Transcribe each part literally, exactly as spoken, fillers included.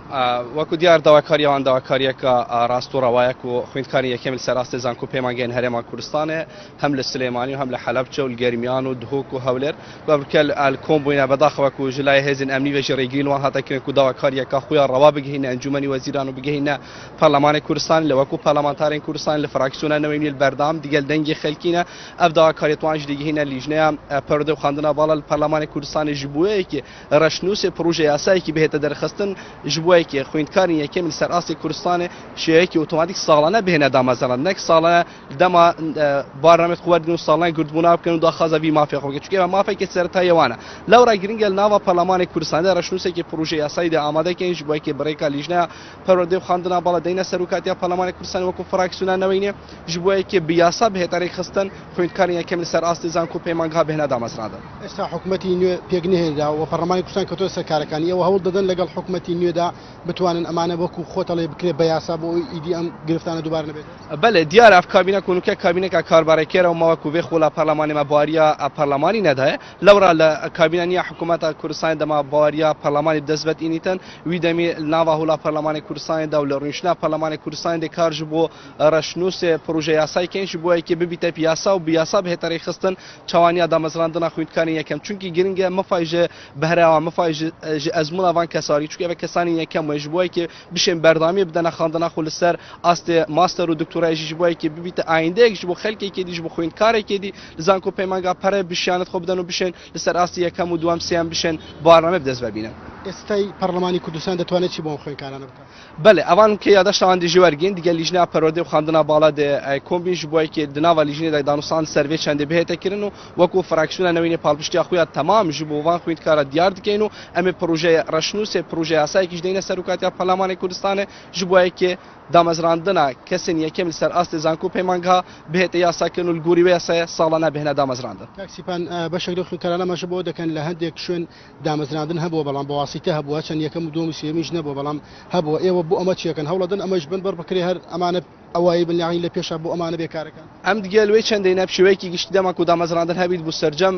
وەکو دیار داواکاریەوان داواکاریەکە ڕاستوڕەوایەک و خوێندکاری یەکەمی سەرڕاستی زانکۆ پەیمانگەیەن هەرێما کوردستانێ هەم لە سلێمانی و هەم لە حەلەبجە و گەرمیان و دهۆک و هەولێر بەبکە کۆم بووینە بەداخەوە و ژلای هێزن ئەمنی بەژی ڕێگرینوان هاتەکردن و داواکاریەکە خۆیان ڕەوا بگەهینە ئەنجومەنی وەزیران و بگەهینە پەرلەمانی کوردستان لە وەکو پەرلەمانتارین کوردستان لە فراکسیۆنە نەوەی بەردام دیگەل دەنگی خەلکینە ئەف داواکاریەتوانش دیگەهینە لیژنەیە پەرودە و خواندنە باڵا لە پەرلەمانی کوردستانی ji بووەیەکی ڕەشنووسێ پروژە یاسایەکی بهێتە دەرخستن ji بووەیەکی خوێندکاری یەکەمی سەرڕاستی کوردستانê شێوەیەکی ئۆتۆماتیک ساڵانە بهێنە دامەزراند نەک ساڵانە دەما بارنامەت خواردن و ساڵان گردبوونا بکەن و داخوازە وی مافیا خۆکە چونکە مافێکی سەرەتاییەوانە لەورا گرنگە ناوە پەرلەمانی کوردستاندا ڕەشنووسێکی پروژە یاساییدا ئامادەکەین ji بووەیەکی بڕێکا لیژنەیە پەروەردەی و خواندنە باڵا دەینە سەرۆکاتیا پەرلەمانی کوردستان وەکو فراکسیۆنانەوەینێ ji بووەیەکی بیاسا بهێتەرێک خستن خوێندکاری یەکەمی سەرڕاستی زانکۆ پەیمانگا بهێنە دامەزراندن ئێستا حکوومەتی نوێ پێک نهێنرا و پەرلەمانی کوردستان کەوتۆ سەر کارەکانی ئەوە هەوڵ دەدەن لەگەڵ حکوومەتی نوێدا بتوانن ئەمانە وەکو خۆتەڵێ بکرێت بە یاسا بۆ ئیدی ئەم گرفتانە دووبارە نەبێت. بەڵێ دیارە ئەف کابینە کوونکە کابینێکە کاربارێکێرە و ماوەکو بێ خۆلا پەرلەمانی مە باوەریە پەرلەمانی نەدایە لەورا لە کابینە نیە حکوومەتە کوردستانی دەما باوەریە پەرلەمانی دەستبەت ئینیتن وی دەمی ناوە هوڵا پەرلەمانی کوردستانیدا و لە ڕوونشنا پەرلەمانی کوردستانی دێ کارژ بۆ ڕەشنووسێ پروژە یاسای کەنج بۆیەکی ببیتە پیاسا و بیاسا بهێتەرەی خستن چاوانیا دامەزراندنە خوێندکاری یەکەم چونکی گرنگە مەفایژە بەهراوە مەفایژ ئەزموڵاوان کەساری چونکە بە کەسانی یەکەم وێژ بۆیەکی بشێن بەردامی بدەنە خواندنە خۆ لەسەر ئاستێ ماستەر و دکتۆرایژی بۆیەکی ببیتە ئایندەیەکش بۆ خەلکێکی دیش بۆ خوێندکارێکی زانکۆ پەیمانگا پەرە بشیانت خۆ بدەن و بشێن لەسەر ئاستی یەکەم و دوام سیان بشێن بارنامە بدەست ببینن. ئێستای پەرلەمانی کوردستان دەتوانێت چی بۆ خوێندکارانە بکات؟ بەڵێ ئەوان کە یادەشتەوان دیژی وەرگین دیگە لیژنە پەروەردەی و خواندنە باڵا دێ کۆمبیش بۆیەکی دناوە لیژنەی دانوستان سەرڤێ چەندێ بهێتەکردن و وەکو فراکسیۆنە نەوەینی پاڵپشتیا خۆیان تەمام ji بۆ وان خوێندکارە دیار دکەین و ئەمێ پروژەیە ڕەشنووسێ پروژە یاسایەکیش دەینە سەرۆکاتیا پەرلەمانی کوردستانê ji بۆیەکی دامەزراندنە کەسێن یەکەم لەسەر ئاستی زانکۆ پەیمانگا بهێتە یاساکردن و لگوری وێسایە ساڵانە بهێنە دامەزراندن. تاکسیپان بەشێک لە خوێندکارانە مەشە بۆ دەکەن لە هەندێک شوێن دامەزراندن هەبووە بەڵام بەواسیتە هەبووە چەند یەکەم و دووەم و سێمیش نەبووە بەڵام هەبووە ئێوە بۆ ئەمە چیەکەن هەوڵەدەن ئەمەش بن بەر بکرێ هەر ئەمانە ئەوایی بنیاین لە پێشە بۆ ئەمانە بێکارەکان. ئەم دیگە لێ چەندەی نەپشوەیەکی گشتی دەماک و دامەزراندن هەبیت بوو سەرجەم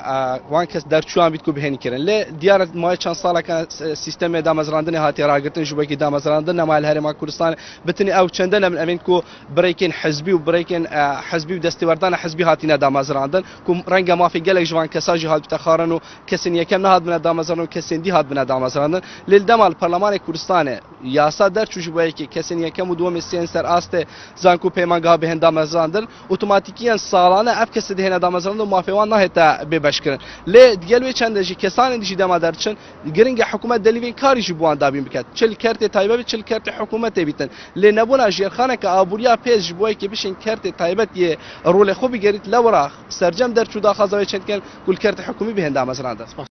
وان کەس دەرچوان بیت و بهێنیکردن لێ دیارە مای چەند ساڵەکە سیستەمی دامەزراندنی هاتی ڕاگرتن ژوبێکی دامەزراندن نەمای هەرێما کوردستان بتنی ئەو چەندە لە ئەمین کو بڕێکین حزبی و بڕێکین حزبی و دەستێوەردانە حزبی هاتینە دامەزراندن کو ڕەنگە مافی گەلێک ژوان کەساژی هات بتەخارن و کەسین یەکەم نهات بنە دامەزراندن و کەسێندی هات بنە دامەزراندن لێ دەمال پەرلەمانی کوردستانê یاسا دەرچووش بۆیەکی کەسین یەکەم و دووەمی سێن سەر ئاستێ زانکۆ پەیمانگا بهێن دامەزراندن ئۆتۆماتیکیان ساڵانە ئەف کەسە دهێنە دامەزراندن و مافێوان ناهێتە بێبەشکردن لێ دیگە لێ چەندەژی کەسانی دیژی دەما دەرچن گرنگە حکوومەت دەلیڤین کاریژی بۆوان دابین بکات چل کەرتێ تایبەت چل کەرتێ حکوومەتێ بیتن لێ نەبوونا ژێرخانێکە ئابووریا پێش بۆیەکی بشین کەرتێ تایبەت یێ ڕۆڵێ خۆ بگەریت لەوەڕا سەرجەم دەرچوو داخوازەوەی چەندکەن گول کەرتێ حکومی بهێن دامەزراندن.